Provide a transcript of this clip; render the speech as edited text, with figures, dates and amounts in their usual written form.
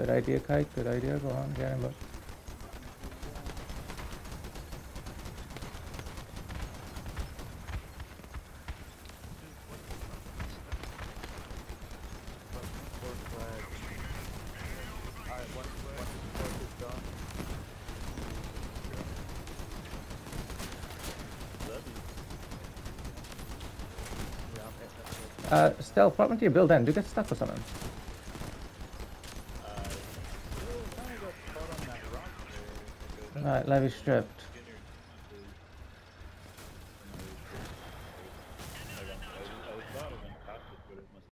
Good idea, Kite. Good idea. Go on, get him up. Stealth, what went to your build end? Do you get stuck or something? Right, levy stripped.